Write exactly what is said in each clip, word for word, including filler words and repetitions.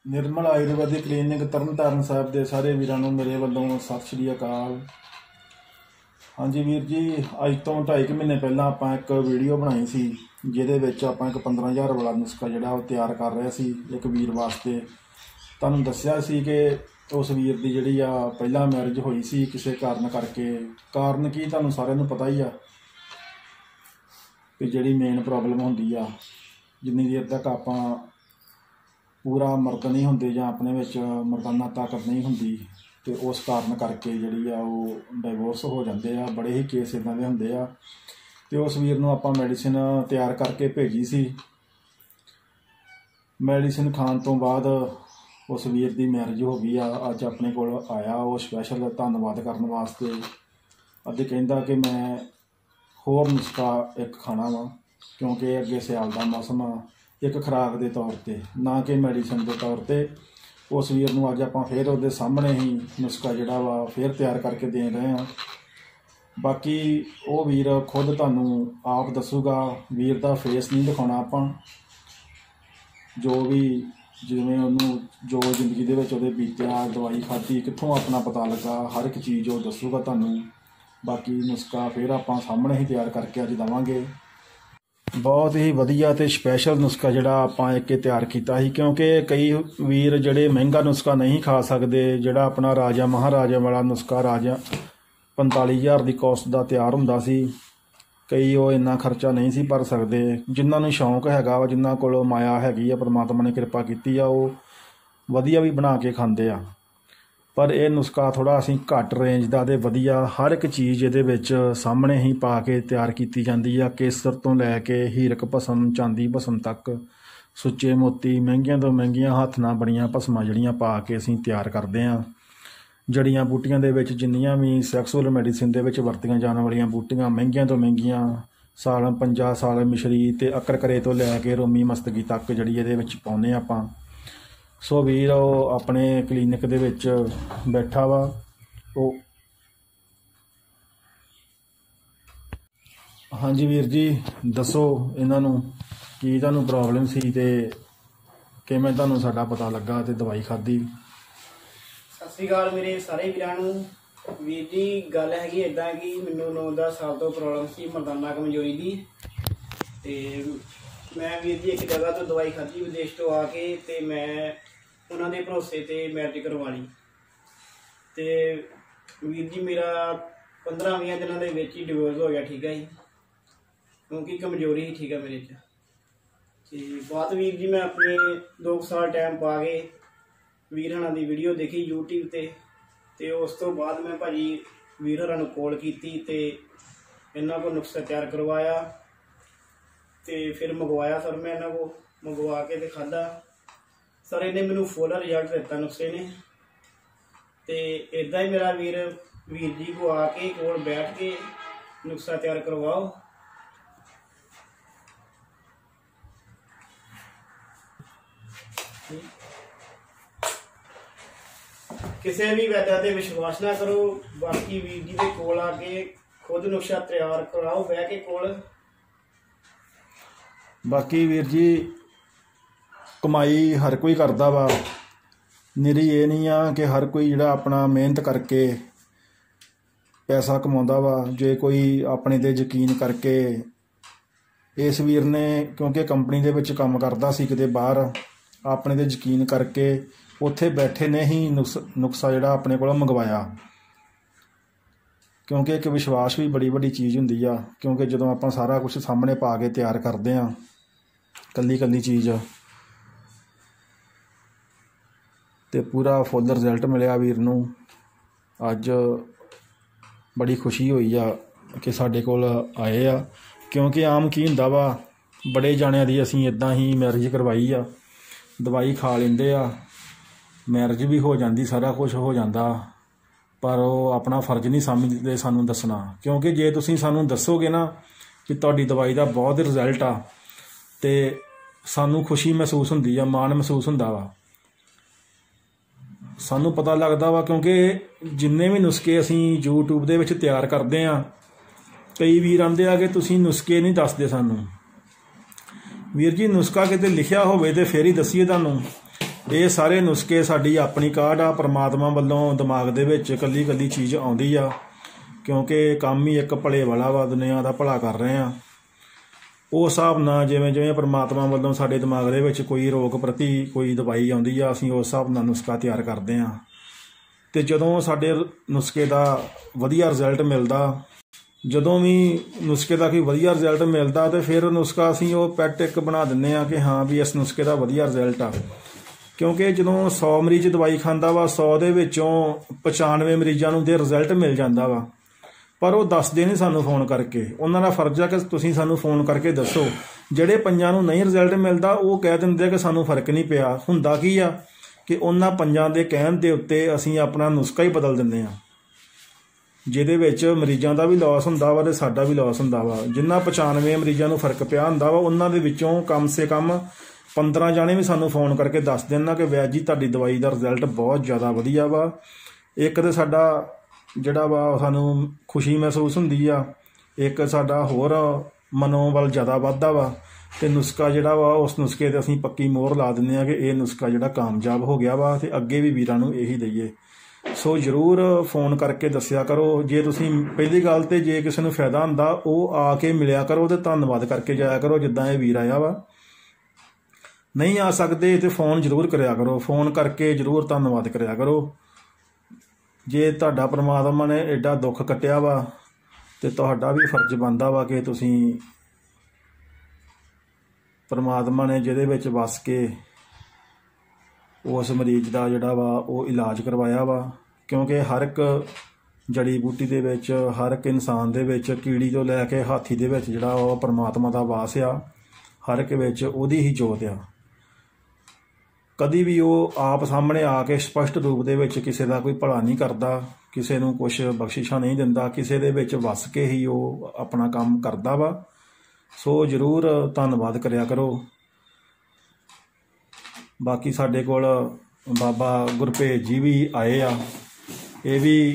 निर्मल Ayurvedic clinic तरन तारण साहब के सारे वीरों को मेरे वालों सत श्री अकाल। हाँ जी वीर जी, अज तो ढाई के महीने पहला आप एक वीडियो बनाई सी जिहदे विच आपां एक पंद्रह हज़ार वाला नुस्खा जिहड़ा वो तैयार कर रहे सी एक वीर वास्ते। तुहानूं दस्सिया सी कि उस वीर की जिहड़ी आ पहला मैरिज होई सी किसी कारण करके। कारण की तुहानूं सारिआं नूं पता ही आ कि जिहड़ी मेन प्रॉब्लम हुंदी आ, जिन्नी देर तक आपां पूरा मर्द नहीं होंदे जां अपने विच मर्दाना ताकत नहीं हुंदी तो उस कारण करके जिहड़ी आ वो डाइवोर्स हो जाते आ। बड़े ही केस इदां दे हुंदे आ ते उस वीर नूं आपां मैडिसिन तैयार करके भेजी सी। मैडिसिन खाण तो बाद उस वीर की मैरिज हो गई आ। अज अपने कोल आया वो स्पैशल धन्नवाद करन वास्ते। अज कहंदा कि मैं होर नुस्खा एक खाना वा क्योंकि अगे सियाल का मौसम आ, एक खुराक के तौर पर ना कि मैडिसिन के तौर पर। उस वीर नूं अज आपां फिर उहदे सामने ही नुस्खा जिहड़ा वा फिर तैयार करके दे रहे हैं। बाकी वो वीर खुद तुहानूं आप दसूगा, वीर का फेस नहीं दिखाउणा आपां। जो भी जिवें उहनूं जो जिंदगी दे विच उहदे बीतिया, दवाई खाधी, कित्थों अपना पता लगा, हर एक चीज़ वो दसूगा तुहानूं। बाकी नुस्खा फिर आपां सामने ही तैयार करके अज देवांगे। बहुत ही वधिया ते स्पैशल नुस्खा जिहड़ा आपां एक तैयार कीता ही क्योंकि कई वीर जिहड़े महंगा नुस्खा नहीं खा सकते। जिहड़ा अपना राजा महाराजा वाला नुस्खा राजा पंताली हज़ार की कॉस्ट का तैयार हुंदा सी, कई वो इन्ना खर्चा नहीं सी भर सकते। जिन्हां नूं शौक हैगा वा, जिन्हां कोल माया हैगी आ, परमात्मा ने कृपा कीती आ, वो वधिया भी बना के खांदे आ। पर यह नुस्खा थोड़ा असीं घट रेंज का ते वधिया हर एक चीज़ ये विच सामने ही पा के तैयार की जाती है। केसर तो लैके हीरक भसम, चांदी भसम तक, सुच्चे मोती, महंगिया तो महंगिया हथ नाल बड़ियां भसमां जिहड़ियां पा के असीं तैयार करते हैं। जड़ियां बूटियां दे विच जिन्नियां भी सैक्सुअल मैडिसिन दे विच वरतियां जाण वालियां बूटियां महंगिया तो महंगिया साल पंजा साल मिश्री ते अकर करे तो लैके रोमी मस्तकी तक जिहड़ी इहदे विच पाउने आपां। सो वीर अपने क्लीनिक दे विच बैठा वा। ओ हाँ जी वीर जी, दसो इन्हां नूं की तुहानूं प्रॉब्लम सी ते किवें तुहानूं साडा पता लगा ते दवाई खाधी। सत श्री अकाल मेरे सारे वीरां नूं। वीर जी गल हैगी इदां कि मैनूं नौ दस साल तो प्रॉब्लम सी मर्दाना कमजोरी दी ते मैं वीर जी एक जगह तो दवाई खाधी विदेश तो आके ते मैं उन्होंने भरोसे ते मैरिज करवा ली ते वीर जी मेरा पंद्रह भी दिनों के विच ही डिवोर्स हो गया। ठीक है जी, क्योंकि कमजोरी ही ठीक है मेरे च ते बाद वीर जी मैं अपने दो साल टाइम पा के वीर हरां दी वीडियो देखी यूट्यूब ते ते उस तो बाद मैं भाजी वीर हरां नूं कॉल कीती ते इन्हां को नुस्खा तैयार करवाया ते फिर मंगवाया सर। मैं इन्हां को मंगवा के ते खाधा सर, इन्हें मैनू फुल रिजल्ट दिता नुस्खे ने। तो इदा ही मेरा वीर वीर जी को आके कोल बैठ के नुस्खा तैयार करवाओ। किसी भी वैद्य ते विश्वास ना करो, बाकी वीर जी के कोल आके खुद नुस्खा तैयार कराओ बह के कोल। बाकी वीर जी कमाई हर कोई करता वा, निरी ये नहीं आ कि हर कोई जिहड़ा अपना मेहनत करके पैसा कमाउंदा वा। जे कोई अपने ते यकीन करके इस वीर ने क्योंकि कंपनी दे विच काम करदा सी किते बाहर, अपने ते यकीन करके उत्थे बैठे ने ही नुक्स नुस्खा जिहड़ा अपने कोलों मंगवाया। क्योंकि एक विश्वास भी बड़ी वड्डी चीज़ हुंदी आ, क्योंकि जदों आपां सारा कुछ सामने पा के तैयार करदे आ कल्ली कल्ली चीज़ ते पूरा फुल रिजल्ट मिलिया वीर नूं। अज बड़ी खुशी हुई आ कि साडे कोल आए आ, क्योंकि आम की हुंदा वा बड़े जाणिਆਂ दी असीं इदां ही मैरिज करवाई आ, दवाई खा लेंदे आ, मैरिज भी हो जाती, सारा कुछ हो जाता, पर वो अपना फर्ज नहीं समझते सानूं दसना। क्योंकि जे तुसीं सानूं दसोगे ना कि तुहाडी दवाई का बहुत रिजल्ट आ ते सानूं खुशी महसूस हुंदी आ, माण महसूस हुंदा वा, सानू पता लगता वा। क्योंकि जिन्ने भी नुस्खे असीं यूट्यूब दे विच तैयार करते हैं, कई वीर आंदे आ कि तुसीं नुस्खे नहीं दसदे सानू। वीर जी नुस्खा किते लिखिया होवे ते फिर ही दसीए तुहानूं, ਇਹ ਸਾਰੇ ਨੁਸਖੇ ਸਾਡੀ ਆਪਣੀ ਕਾਢ ਆ, ਪਰਮਾਤਮਾ ਵੱਲੋਂ ਦਿਮਾਗ ਦੇ ਵਿੱਚ ਇਕੱਲੀ ਇਕੱਲੀ ਚੀਜ਼ ਆਉਂਦੀ ਆ, ਕਿਉਂਕਿ ਕੰਮ ਹੀ ਇੱਕ ਭਲੇ ਵਾਲਾ ਵਾ, ਦੁਨੀਆ ਦਾ ਭਲਾ ਕਰ ਰਹੇ ਆ। ਉਸ ਹਿਸਾਬ ਨਾਲ ਜਿਵੇਂ ਜਿਵੇਂ ਪਰਮਾਤਮਾ ਵੱਲੋਂ ਸਾਡੇ ਦਿਮਾਗ ਦੇ ਵਿੱਚ ਕੋਈ ਰੋਗ ਪ੍ਰਤੀ ਕੋਈ ਦਵਾਈ ਆਉਂਦੀ ਆ, ਅਸੀਂ ਉਸ ਹਿਸਾਬ ਨਾਲ ਨੁਸਖਾ ਤਿਆਰ ਕਰਦੇ ਹਾਂ। ਅਤੇ ਜਦੋਂ ਸਾਡੇ ਨੁਸਖੇ ਦਾ ਵਧੀਆ ਰਿਜ਼ਲਟ ਮਿਲਦਾ, ਜਦੋਂ ਵੀ ਨੁਸਖੇ ਦਾ ਕੋਈ ਵਧੀਆ ਰਿਜ਼ਲਟ ਮਿਲਦਾ ਤਾਂ ਫਿਰ ਨੁਸਖਾ ਅਸੀਂ ਉਹ ਪੈਟ ਇੱਕ ਬਣਾ ਦਿੰਦੇ ਹਾਂ ਕਿ ਹਾਂ ਵੀ ਇਸ ਨੁਸਖੇ ਦਾ ਵਧੀਆ ਰਿਜ਼ਲਟ ਆ। ਕਿਉਂਕਿ ਜਦੋਂ ਸੌ ਮਰੀਜ਼ ਦਵਾਈ ਖਾਂਦਾ ਵਾ, ਸੌ ਦੇ ਵਿੱਚੋਂ ਪਚਾਨਵੇਂ ਮਰੀਜ਼ਾਂ ਨੂੰ ਦੇ ਰਿਜ਼ਲਟ ਮਿਲ ਜਾਂਦਾ ਵਾ, ਪਰ ਉਹ ਦੱਸਦੇ ਨਹੀਂ ਸਾਨੂੰ ਫੋਨ ਕਰਕੇ। ਉਹਨਾਂ ਦਾ ਫਰਜ਼ ਆ ਕਿ ਤੁਸੀਂ ਸਾਨੂੰ ਫੋਨ ਕਰਕੇ ਦੱਸੋ। ਜਿਹੜੇ ਪੰਜਾਂ ਨੂੰ ਨਹੀਂ ਰਿਜ਼ਲਟ ਮਿਲਦਾ ਉਹ ਕਹਿ ਦਿੰਦੇ ਕਿ ਸਾਨੂੰ ਫਰਕ ਨਹੀਂ ਪਿਆ। ਹੁੰਦਾ ਕੀ ਆ ਕਿ ਉਹਨਾਂ ਪੰਜਾਂ ਦੇ ਕਹਿਣ ਦੇ ਉੱਤੇ ਅਸੀਂ ਆਪਣਾ ਨੁਸਖਾ ਹੀ ਬਦਲ ਦਿੰਦੇ ਹਾਂ, ਜਿਹਦੇ ਵਿੱਚ ਮਰੀਜ਼ਾਂ ਦਾ ਵੀ ਲਾਸ ਹੁੰਦਾ ਵਾ ਅਤੇ ਸਾਡਾ ਵੀ ਲਾਸ ਹੁੰਦਾ ਵਾ। ਜਿਨ੍ਹਾਂ ਪਚਾਨਵੇਂ ਮਰੀਜ਼ਾਂ ਨੂੰ ਫਰਕ ਪਿਆ ਹੁੰਦਾ ਵਾ, ਉਹਨਾਂ ਦੇ ਵਿੱਚੋਂ ਕਮ ਸੇ ਕਮ ਪੰਦਰਾਂ ਜਾਣੇ ਵੀ ਸਾਨੂੰ ਫੋਨ ਕਰਕੇ ਦੱਸ ਦੇਣ ਕਿ ਵੈਦ ਜੀ ਤੁਹਾਡੀ ਦਵਾਈ ਦਾ ਰਿਜ਼ਲਟ ਬਹੁਤ ਜ਼ਿਆਦਾ ਵਧੀਆ ਵਾ। ਇੱਕ ਤਾਂ ਸਾਡਾ ਜਿਹੜਾ ਵਾ ਸਾਨੂੰ ਖੁਸ਼ੀ ਮਹਿਸੂਸ ਹੁੰਦੀ ਆ, ਇੱਕ ਸਾਡਾ ਹੋਰ ਮਨੋਬਲ ਜ਼ਿਆਦਾ ਵੱਧਦਾ ਵਾ, ਅਤੇ ਨੁਸਖਾ ਜਿਹੜਾ ਵਾ ਉਸ ਨੁਸਖੇ 'ਤੇ ਅਸੀਂ ਪੱਕੀ ਮੋਹਰ ਲਾ ਦਿੰਦੇ ਹਾਂ ਕਿ ਇਹ ਨੁਸਖਾ ਜਿਹੜਾ ਕਾਮਯਾਬ ਹੋ ਗਿਆ ਵਾ, ਅਤੇ ਅੱਗੇ ਵੀ ਵੀਰਾਂ ਨੂੰ ਇਹੀ ਦਈਏ। ਸੋ ਜ਼ਰੂਰ ਫੋਨ ਕਰਕੇ ਦੱਸਿਆ ਕਰੋ। ਜੇ ਤੁਸੀਂ ਪਹਿਲੀ ਗੱਲ ਤਾਂ ਜੇ ਕਿਸੇ ਨੂੰ ਫਾਇਦਾ ਹੁੰਦਾ ਉਹ ਆ ਕੇ ਮਿਲਿਆ ਕਰੋ ਅਤੇ ਧੰਨਵਾਦ ਕਰਕੇ ਜਾਇਆ ਕਰੋ, ਜਿੱਦਾਂ ਇਹ ਵੀਰ ਆਇਆ ਵਾ। ਨਹੀਂ ਆ ਸਕਦੇ ਤਾਂ ਫੋਨ ਜ਼ਰੂਰ ਕਰਿਆ ਕਰੋ, ਫੋਨ ਕਰਕੇ ਜ਼ਰੂਰ ਧੰਨਵਾਦ ਕਰਿਆ ਕਰੋ। ਜੇ ਤੁਹਾਡਾ ਪਰਮਾਤਮਾ ਨੇ ਐਡਾ ਦੁੱਖ ਕੱਟਿਆ ਵਾ ਅਤੇ ਤੁਹਾਡਾ ਵੀ ਫਰਜ਼ ਬਣਦਾ ਵਾ ਕਿ ਤੁਸੀਂ ਪਰਮਾਤਮਾ ਨੇ ਜਿਹਦੇ ਵਿੱਚ ਵਸ ਕੇ ਉਸ ਮਰੀਜ਼ ਦਾ ਜਿਹੜਾ ਵਾ ਉਹ ਇਲਾਜ ਕਰਵਾਇਆ ਵਾ। ਕਿਉਂਕਿ ਹਰ ਇੱਕ ਜੜੀ ਬੂਟੀ ਦੇ ਵਿੱਚ, ਹਰ ਇੱਕ ਇਨਸਾਨ ਦੇ ਵਿੱਚ, ਕੀੜੀ ਤੋਂ ਲੈ ਕੇ ਹਾਥੀ ਦੇ ਵਿੱਚ ਜਿਹੜਾ ਉਹ ਪਰਮਾਤਮਾ ਦਾ ਵਾਸ ਆ, ਹਰ ਇੱਕ ਵਿੱਚ ਉਹਦੀ ਹੀ ਜੋਤ ਆ। ਕਦੀ ਵੀ ਉਹ ਆਪ ਸਾਹਮਣੇ ਆ ਕੇ ਸਪਸ਼ਟ ਰੂਪ ਦੇ ਵਿੱਚ ਕਿਸੇ ਦਾ ਕੋਈ ਭਲਾ ਨਹੀਂ ਕਰਦਾ, ਕਿਸੇ ਨੂੰ ਕੁਛ ਬਖਸ਼ਿਸ਼ਾਂ ਨਹੀਂ ਦਿੰਦਾ, ਕਿਸੇ ਦੇ ਵਿੱਚ ਵਸ ਕੇ ਹੀ ਉਹ ਆਪਣਾ ਕੰਮ ਕਰਦਾ ਵਾ। ਸੋ ਜ਼ਰੂਰ ਧੰਨਵਾਦ ਕਰਿਆ ਕਰੋ। ਬਾਕੀ ਸਾਡੇ ਕੋਲ ਬਾਬਾ ਗੁਰਭੇਜ ਜੀ ਵੀ ਆਏ ਆ, ਇਹ ਵੀ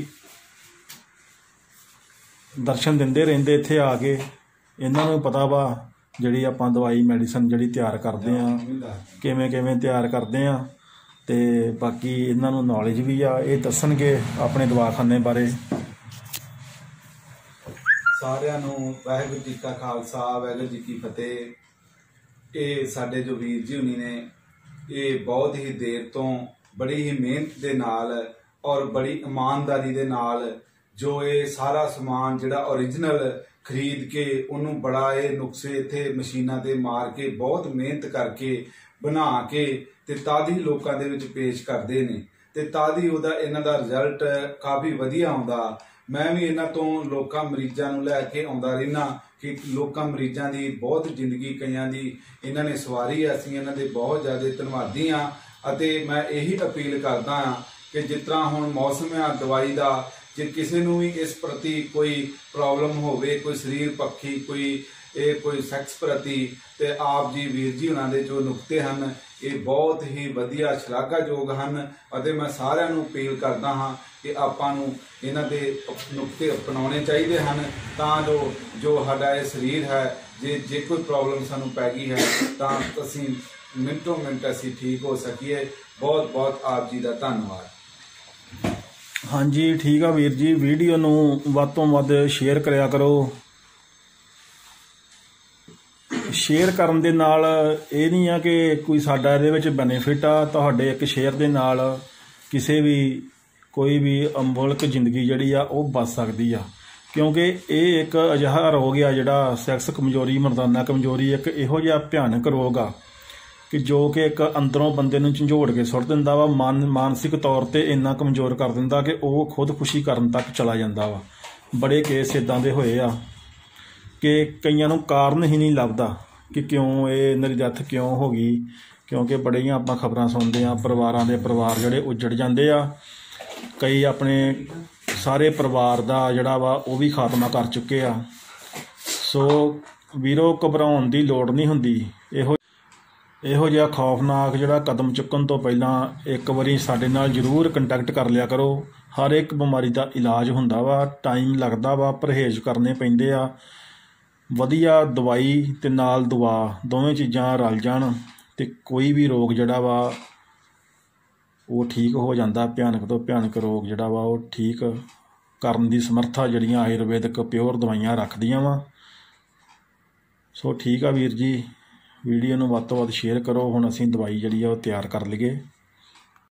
ਦਰਸ਼ਨ ਦਿੰਦੇ ਰਹਿੰਦੇ ਇੱਥੇ ਆ ਕੇ। ਇਹਨਾਂ ਨੂੰ ਪਤਾ ਵਾ ਜਿਹੜੀ ਆਪਾਂ ਦਵਾਈ ਮੈਡੀਸਨ ਜਿਹੜੀ ਤਿਆਰ ਕਰਦੇ ਹਾਂ ਕਿਵੇਂ ਕਿਵੇਂ ਤਿਆਰ ਕਰਦੇ ਹਾਂ, ਅਤੇ ਬਾਕੀ ਇਹਨਾਂ ਨੂੰ ਨੌਲੇਜ ਵੀ ਆ, ਇਹ ਦੱਸਣਗੇ ਆਪਣੇ ਦਵਾਖਾਨੇ ਬਾਰੇ। ਸਾਰਿਆਂ ਨੂੰ ਵਾਹਿਗੁਰੂ ਜੀ ਕਾ ਖਾਲਸਾ, ਵਾਹਿਗੁਰੂ ਜੀ ਕੀ ਫਤਿਹ। ਇਹ ਸਾਡੇ ਜੋ ਵੀਰ ਜੀ ਹੁਣੀ ਨੇ, ਇਹ ਬਹੁਤ ਹੀ ਦੇਰ ਤੋਂ ਬੜੀ ਹੀ ਮਿਹਨਤ ਦੇ ਨਾਲ ਔਰ ਬੜੀ ਇਮਾਨਦਾਰੀ ਦੇ ਨਾਲ ਜੋ ਇਹ ਸਾਰਾ ਸਮਾਨ ਜਿਹੜਾ ਓਰੀਜਨਲ ਖਰੀਦ ਕੇ ਉਹਨੂੰ ਬੜਾ ਇਹ ਨੁਕਸੇ ਇੱਥੇ ਮਸ਼ੀਨਾਂ 'ਤੇ ਮਾਰ ਕੇ ਬਹੁਤ ਮਿਹਨਤ ਕਰਕੇ ਬਣਾ ਕੇ ਤੇ ਤਦ ਹੀ ਲੋਕਾਂ ਦੇ ਵਿੱਚ ਪੇਸ਼ ਕਰਦੇ ਨੇ, ਤੇ ਤਦ ਹੀ ਉਹਦਾ ਇਹਨਾਂ ਦਾ ਰਿਜ਼ਲਟ ਕਾਫੀ ਵਧੀਆ ਆਉਂਦਾ। ਮੈਂ ਵੀ ਇਹਨਾਂ ਤੋਂ ਲੋਕਾਂ ਮਰੀਜ਼ਾਂ ਨੂੰ ਲੈ ਕੇ ਆਉਂਦਾ ਰਹਿਣਾ ਕਿ ਲੋਕਾਂ ਮਰੀਜ਼ਾਂ ਦੀ ਬਹੁਤ ਜ਼ਿੰਦਗੀ ਕਈਆਂ ਦੀ ਇਹਨਾਂ ਨੇ ਸਵਾਰੀ ਆ। ਅਸੀਂ ਇਹਨਾਂ ਦੇ ਬਹੁਤ ਜ਼ਿਆਦਾ ਧੰਨਵਾਦੀ ਹਾਂ, ਅਤੇ ਮੈਂ ਇਹੀ ਅਪੀਲ ਕਰਦਾ ਹਾਂ ਕਿ ਜਿਸ ਤਰ੍ਹਾਂ ਹੁਣ ਮੌਸਮ ਆ ਦਵਾਈ ਦਾ, ਜੇ ਕਿਸੇ ਨੂੰ ਵੀ ਇਸ ਪ੍ਰਤੀ ਕੋਈ ਪ੍ਰੋਬਲਮ ਹੋਵੇ, ਕੋਈ ਸਰੀਰ ਪੱਖੀ, ਕੋਈ ਇਹ ਕੋਈ ਸੈਕਸ ਪ੍ਰਤੀ, ਤੇ ਆਪ ਜੀ ਵੀਰ ਜੀ ਉਹਨਾਂ ਦੇ ਜੋ ਨੁਕਤੇ ਹਨ ਇਹ ਬਹੁਤ ਹੀ ਵਧੀਆ ਸ਼ਲਾਘਾਯੋਗ ਹਨ, ਅਤੇ ਮੈਂ ਸਾਰਿਆਂ ਨੂੰ ਅਪੀਲ ਕਰਦਾ ਹਾਂ ਕਿ ਆਪਾਂ ਨੂੰ ਇਹਨਾਂ ਦੇ ਨੁਕਤੇ ਅਪਣਾਉਣੇ ਚਾਹੀਦੇ ਹਨ, ਤਾਂ ਜੋ ਜੋ ਸਾਡਾ ਇਹ ਸਰੀਰ ਹੈ, ਜੇ ਜੇ ਕੋਈ ਪ੍ਰੋਬਲਮ ਸਾਨੂੰ ਪੈ ਗਈ ਹੈ ਤਾਂ ਅਸੀਂ ਮਿੰਟੋ ਮਿੰਟ ਅਸੀਂ ਠੀਕ ਹੋ ਸਕੀਏ। ਬਹੁਤ ਬਹੁਤ ਆਪ ਜੀ ਦਾ ਧੰਨਵਾਦ। ਹਾਂਜੀ ਠੀਕ ਆ ਵੀਰ ਜੀ, ਵੀਡੀਓ ਨੂੰ ਵੱਧ ਤੋਂ ਵੱਧ ਸ਼ੇਅਰ ਕਰਿਆ ਕਰੋ। ਸ਼ੇਅਰ ਕਰਨ ਦੇ ਨਾਲ ਇਹ ਨਹੀਂ ਆ ਕਿ ਕੋਈ ਸਾਡਾ ਇਹਦੇ ਵਿੱਚ ਬੈਨੀਫਿਟ ਆ, ਤੁਹਾਡੇ ਇੱਕ ਸ਼ੇਅਰ ਦੇ ਨਾਲ ਕਿਸੇ ਵੀ ਕੋਈ ਵੀ ਅਮੋਲਕ ਜ਼ਿੰਦਗੀ ਜਿਹੜੀ ਆ ਉਹ ਬਚ ਸਕਦੀ ਆ। ਕਿਉਂਕਿ ਇਹ ਇੱਕ ਅਜਿਹਾ ਰੋਗ ਆ ਜਿਹੜਾ ਸੈਕਸ ਕਮਜ਼ੋਰੀ, ਮਰਦਾਨਾ ਕਮਜ਼ੋਰੀ, ਇੱਕ ਇਹੋ ਜਿਹਾ ਭਿਆਨਕ ਰੋਗ ਆ ਕਿ ਜੋ ਕਿ ਇੱਕ ਅੰਦਰੋਂ ਬੰਦੇ ਨੂੰ ਝੰਜੋੜ ਕੇ ਸੁੱਟ ਦਿੰਦਾ ਵਾ, ਮਨ ਮਾਨਸਿਕ ਤੌਰ 'ਤੇ ਇੰਨਾ ਕਮਜ਼ੋਰ ਕਰ ਦਿੰਦਾ ਕਿ ਉਹ ਖੁਦਕੁਸ਼ੀ ਕਰਨ ਤੱਕ ਚਲਾ ਜਾਂਦਾ ਵਾ। ਬੜੇ ਕੇਸ ਇੱਦਾਂ ਦੇ ਹੋਏ ਆ ਕਿ ਕਈਆਂ ਨੂੰ ਕਾਰਨ ਹੀ ਨਹੀਂ ਲੱਭਦਾ ਕਿ ਕਿਉਂ ਇਹ ਇਹਨਾਂ ਦੀ ਡੈਥ ਕਿਉਂ ਹੋ ਗਈ, ਕਿਉਂਕਿ ਬੜੀਆਂ ਆਪਾਂ ਖਬਰਾਂ ਸੁਣਦੇ ਹਾਂ, ਪਰਿਵਾਰਾਂ ਦੇ ਪਰਿਵਾਰ ਜਿਹੜੇ ਉੱਜੜ ਜਾਂਦੇ ਆ, ਕਈ ਆਪਣੇ ਸਾਰੇ ਪਰਿਵਾਰ ਦਾ ਜਿਹੜਾ ਵਾ ਉਹ ਵੀ ਖਾਤਮਾ ਕਰ ਚੁੱਕੇ ਆ। ਸੋ ਵੀਰੋ ਘਬਰਾਉਣ ਦੀ ਲੋੜ ਨਹੀਂ ਹੁੰਦੀ। ਇਹੋ ਇਹੋ ਜਿਹਾ ਖੌਫਨਾਕ ਜਿਹੜਾ ਕਦਮ ਚੁੱਕਣ ਤੋਂ ਪਹਿਲਾਂ ਇੱਕ ਵਾਰੀ ਸਾਡੇ ਨਾਲ ਜ਼ਰੂਰ ਕੰਟੈਕਟ ਕਰ ਲਿਆ ਕਰੋ। ਹਰ ਇੱਕ ਬਿਮਾਰੀ ਦਾ ਇਲਾਜ ਹੁੰਦਾ ਵਾ, ਟਾਈਮ ਲੱਗਦਾ ਵਾ, ਪਰਹੇਜ਼ ਕਰਨੇ ਪੈਂਦੇ ਆ। ਵਧੀਆ ਦਵਾਈ ਅਤੇ ਨਾਲ ਦੁਆ ਦੋਵੇਂ ਚੀਜ਼ਾਂ ਰਲ ਜਾਣ ਅਤੇ ਕੋਈ ਵੀ ਰੋਗ ਜਿਹੜਾ ਵਾ ਉਹ ਠੀਕ ਹੋ ਜਾਂਦਾ। ਭਿਆਨਕ ਤੋਂ ਭਿਆਨਕ ਰੋਗ ਜਿਹੜਾ ਵਾ ਉਹ ਠੀਕ ਕਰਨ ਦੀ ਸਮਰੱਥਾ ਜਿਹੜੀਆਂ ਆਯੁਰਵੈਦਿਕ ਪਿਓਰ ਦਵਾਈਆਂ ਰੱਖਦੀਆਂ ਵਾ। ਸੋ ਠੀਕ ਆ ਵੀਰ ਜੀ, ਵੀਡੀਓ ਨੂੰ ਵੱਧ ਤੋਂ ਵੱਧ ਸ਼ੇਅਰ ਕਰੋ। ਹੁਣ ਅਸੀਂ ਦਵਾਈ ਜਿਹੜੀ ਆ ਉਹ ਤਿਆਰ ਕਰ ਲਈਏ।